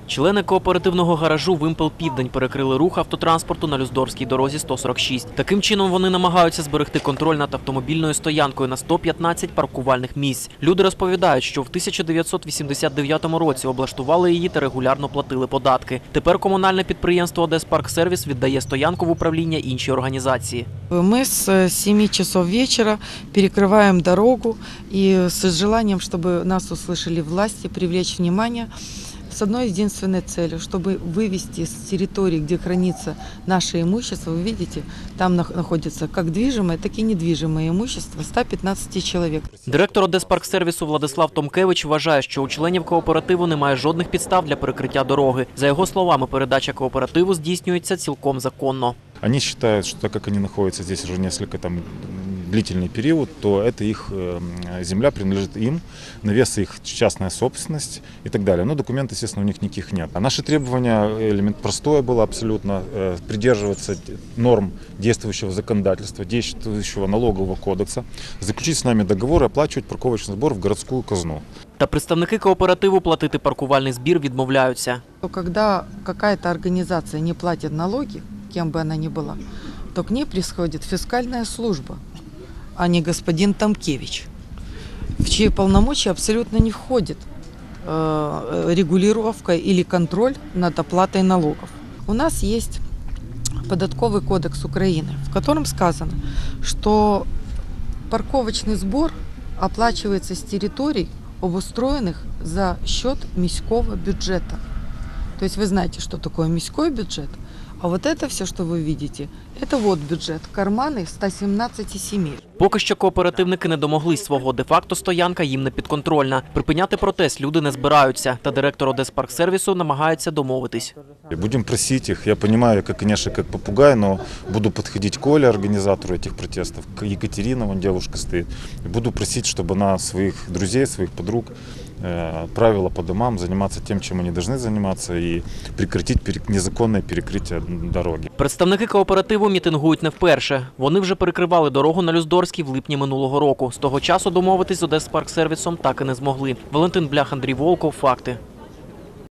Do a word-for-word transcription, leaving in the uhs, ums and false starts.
Члени кооперативного гаражу «Вимпел Південь» перекрили рух автотранспорту на Люздорфській дорозі сто сорок шість. Таким чином вони намагаються зберегти контроль над автомобільною стоянкою на сто п'ятнадцять паркувальних місць. Люди розповідають, що в тисяча дев'ятсот вісімдесят дев'ятому році облаштували її та регулярно платили податки. Тепер комунальне підприємство «Одеспарксервіс» віддає стоянку в управління іншій організації. Мы с семи часов вечера перекрываем дорогу и с желанием, чтобы нас услышали власти, привлечь внимание с одной единственной целью, чтобы вывести с территории, где хранится наше имущество. Вы видите, там находится как движимое, так и недвижимое имущество сто пятнадцать человек. Директор «Одеспарксервісу» Владислав Томкевич вважає, що у членів кооперативу немає жодних підстав для перекриття дороги. За його словами, передача кооперативу здійснюється цілком законно. Они считают, что так как они находятся здесь уже несколько там длительный период, то это их земля принадлежит им, навес их частная собственность и так далее. Но документов, естественно, у них никаких нет. А наши требования, элемент простое было абсолютно, придерживаться норм действующего законодательства, действующего налогового кодекса, заключить с нами договор и оплачивать парковочный сбор в городскую казну. Та представники кооперативу платити паркувальний збір відмовляються. Когда какая-то организация не платит налоги, кем бы она ни была, то к ней приходит фискальная служба, а не господин Томкевич, в чьи полномочия абсолютно не входит э, регулировка или контроль над оплатой налогов. У нас есть податковый кодекс Украины, в котором сказано, что парковочный сбор оплачивается с территорий, обустроенных за счет міського бюджета. То есть вы знаете, что такое міський бюджет, а вот это все, что вы видите, это вот бюджет, карманы ста сімнадцяти сімей. Поки що кооперативники не домоглись свого, де-факто стоянка їм не підконтрольна. Припиняти протест люди не збираються, та директор «Одеспарксервісу» намагається домовитись. Будем просить их, я понимаю, как, конечно, как попугай, но буду подходить к Оле, организатору этих протестов, к Екатерине, вон девушка стоит, и буду просить, чтобы она своих друзей, своих подруг э, правила по домам, заниматься тем, чем они должны заниматься, и прекратить перек... незаконное перекрытие дороги. Представники кооперативу мітингують не вперше. Вони вже перекривали дорогу на Люздорфській в липні минулого року. З того часу домовитись з «Одеспарксервісом» так і не змогли. Валентин Блях, Андрій Волков. Факти.